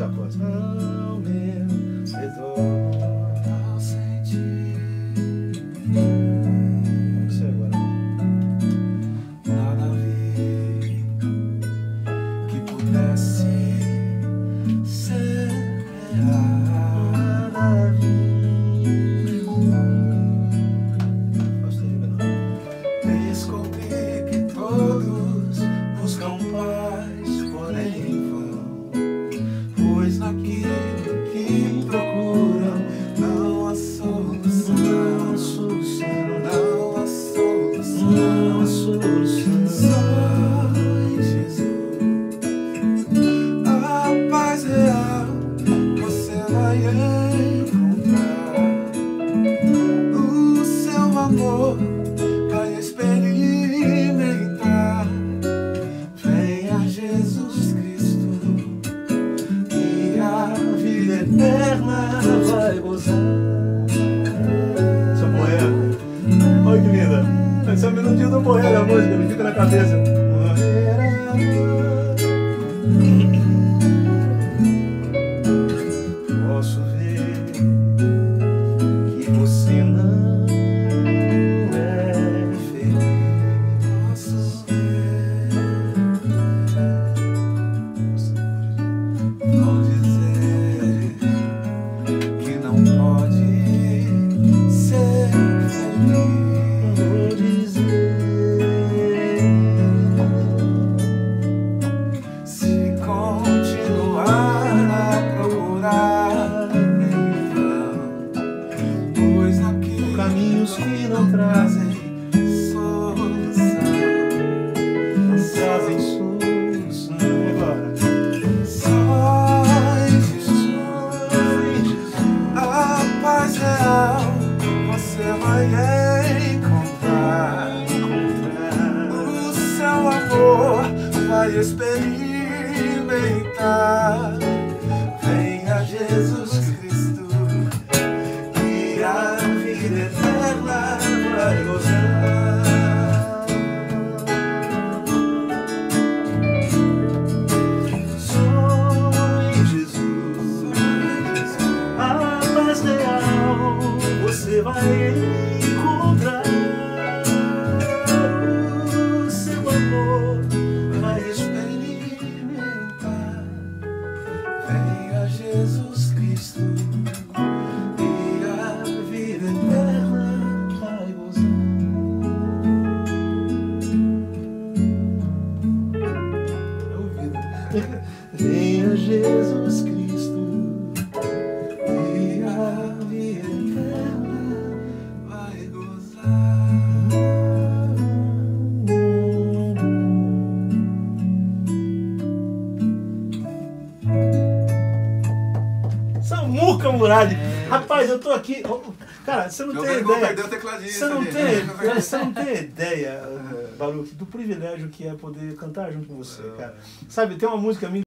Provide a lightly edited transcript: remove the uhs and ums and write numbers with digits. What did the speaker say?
dois acordes. Ao meu redor. Ao sentir Vamos ser agora. nada vi que pudesse ser real. Nada vi. Gosto aí, menor. Descobri que todos buscam paz, porém em vão, pois naquilo que procuram não há solução. Não há solução. Não há solução. Não há solução. Só em Jesus a paz real você vai encontrar. O seu amor vai experimentar. Venha Jesus Cristo e a vida eterna vai gozar. Essa boiada. Olha que linda. Essa é a melodia do boiada da música, me fica na cabeça. Posso ver que você não é feliz. Posso ver. Vão dizer que não pode ser feliz. Vou dizer. Se continuar a procurar em vão, pois naqueles Caminhos que não trazem, solução, não trazem solução. Agora. só em Jesus a paz real você vai encontrar. O seu amor vai experimentar. Venha Jesus Cristo e a vida eterna vai gozar. Só em Jesus A paz real você vai encontrar. O seu amor vai experimentar. Venha Jesus Cristo e a vida eterna vai gozar. É ouvido. venha Jesus Cristo. E a vida eterna vai gozar. Samuca Murad. Rapaz, eu tô aqui. Cara, você não tem ideia. Perdeu o tecladista. Você não tem ideia, Baruch, do privilégio que é poder cantar junto com você, cara. Sabe, tem uma música minha